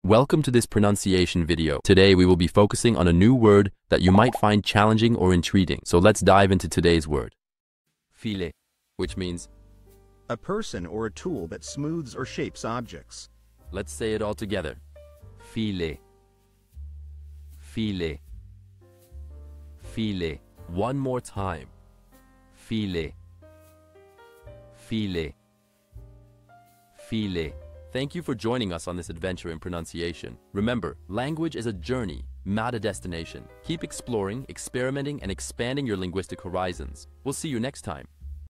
Welcome to this pronunciation video. Today we will be focusing on a new word that you might find challenging or intriguing. So let's dive into today's word. Filer, which means a person or a tool that smooths or shapes objects. Let's say it all together. Filer. Filer. Filer. One more time. Filer. Filer. Filer. Thank you for joining us on this adventure in pronunciation. Remember, language is a journey, not a destination. Keep exploring, experimenting, and expanding your linguistic horizons. We'll see you next time.